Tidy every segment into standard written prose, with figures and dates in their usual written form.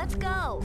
Let's go!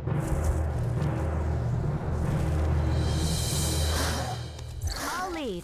I'll lead.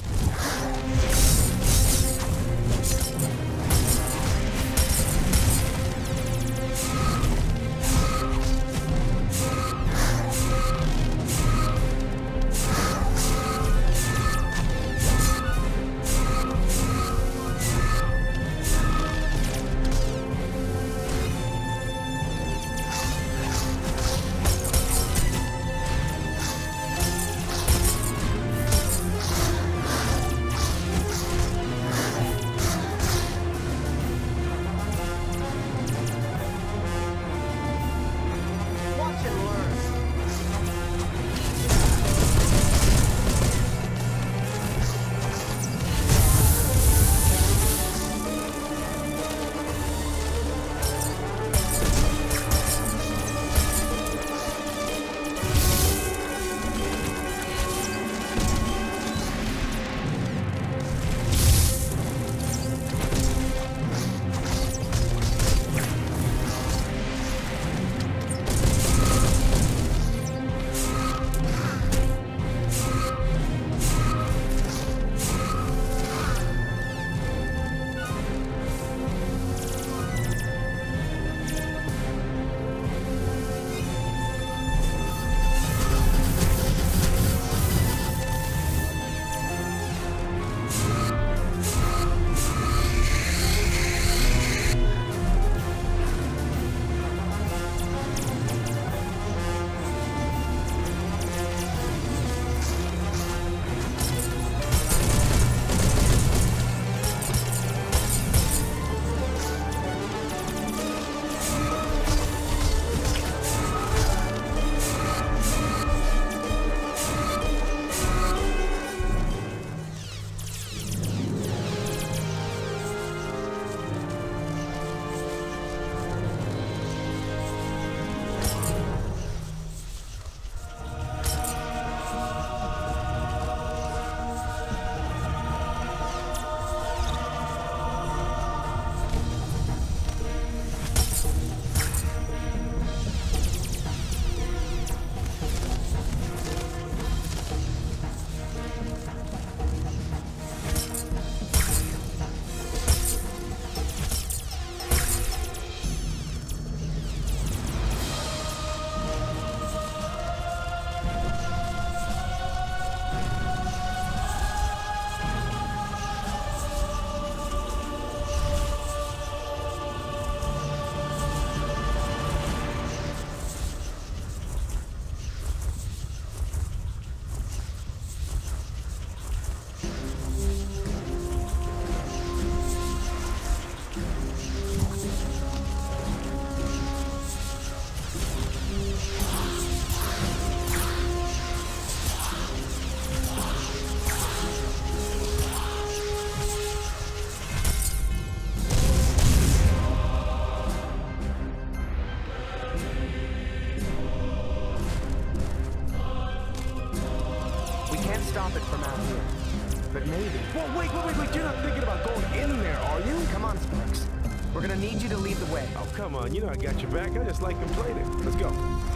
Stop it from out here. But maybe... Whoa, wait, you're not thinking about going in there, are you? Come on, Sparks. We're gonna need you to lead the way. Oh, come on, you know I got your back. I just like complaining. Let's go.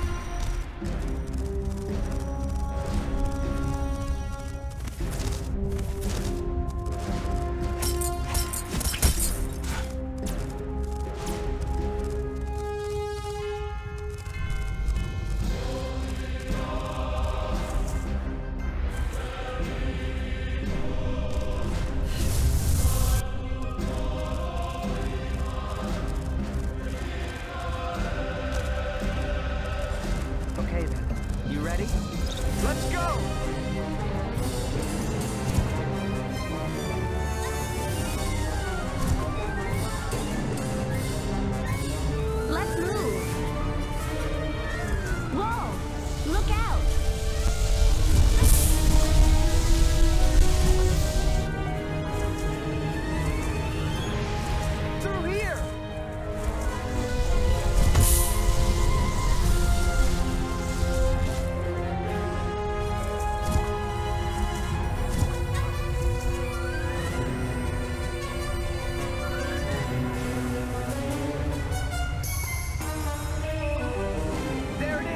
Let's go! Let's move. Whoa! Look out! Through here! There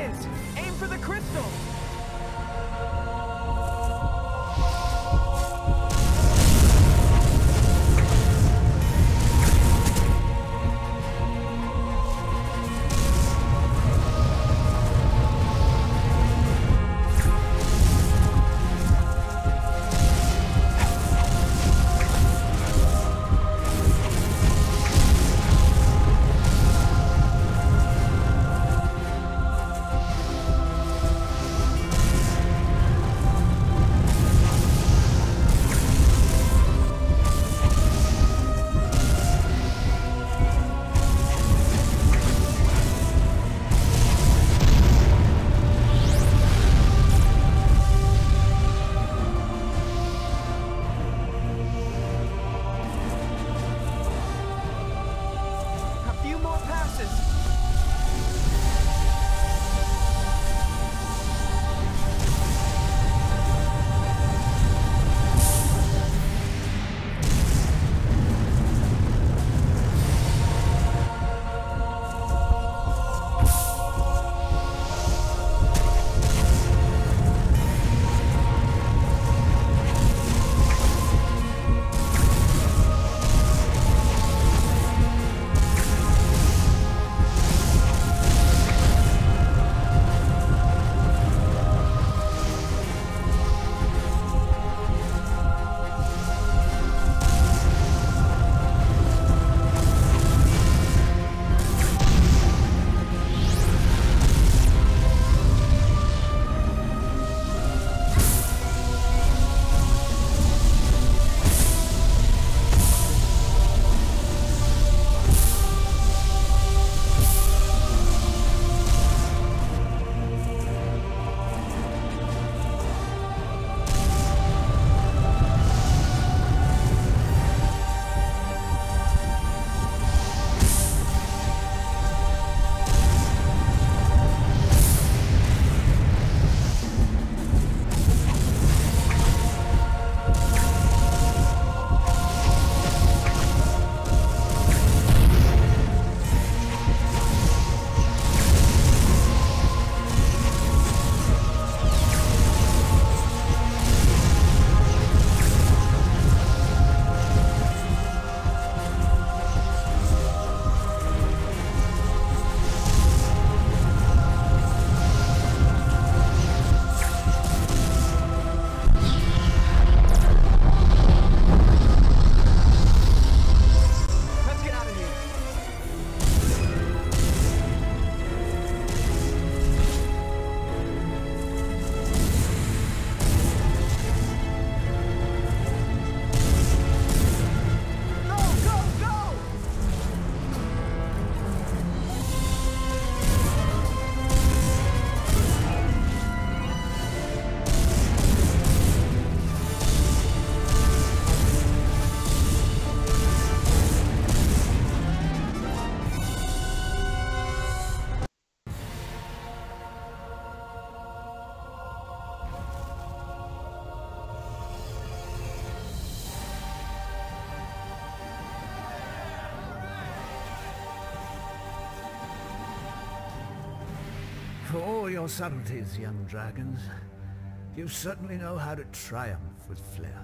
For all your subtleties, young dragons, you certainly know how to triumph with flair.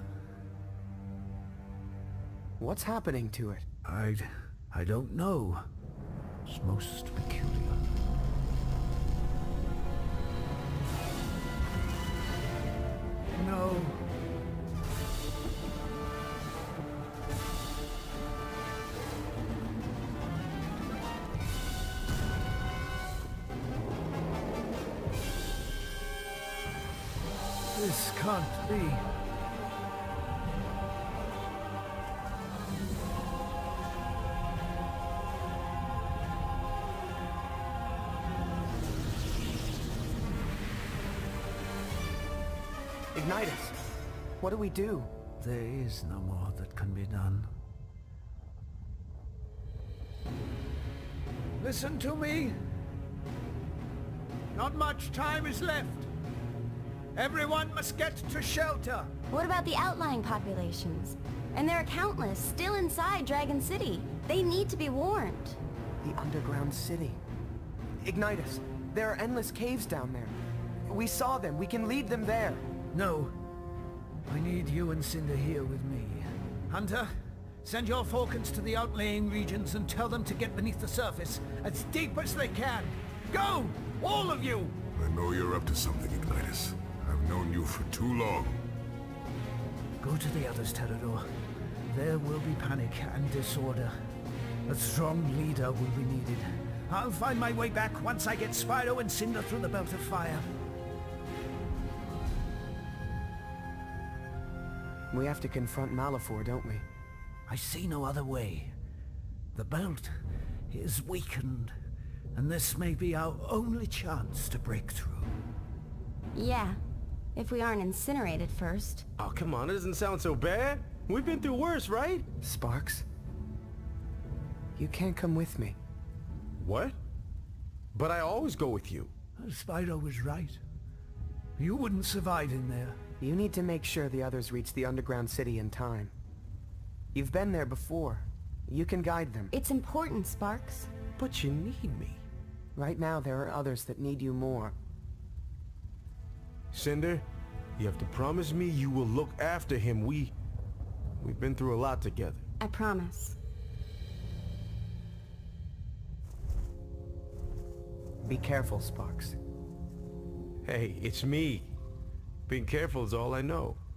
What's happening to it? I don't know. It's most peculiar. No. This can't be. Ignitus! What do we do? There is no more that can be done. Listen to me. Not much time is left. Everyone must get to shelter. What about the outlying populations? And there are countless still inside Dragon City. They need to be warned. The underground city. Ignitus, there are endless caves down there. We saw them. We can lead them there. No. I need you and Cinder here with me. Hunter, send your falcons to the outlying regions and tell them to get beneath the surface as deep as they can. Go! All of you! I know you're up to something, Ignitus. I've known you for too long. Go to the others, Terador. There will be panic and disorder. A strong leader will be needed. I'll find my way back once I get Spyro and Cinder through the belt of fire. We have to confront Malefor, don't we? I see no other way. The belt is weakened, and this may be our only chance to break through. Yeah, if we aren't incinerated first. Oh, come on, it doesn't sound so bad. We've been through worse, right? Sparx? You can't come with me. What? But I always go with you. Spyro was right. You wouldn't survive in there. You need to make sure the others reach the underground city in time. You've been there before. You can guide them. It's important, Sparx. But you need me. Right now, there are others that need you more. Cinder, you have to promise me you will look after him. We've been through a lot together. I promise. Be careful, Sparx. Hey, it's me. Being careful is all I know.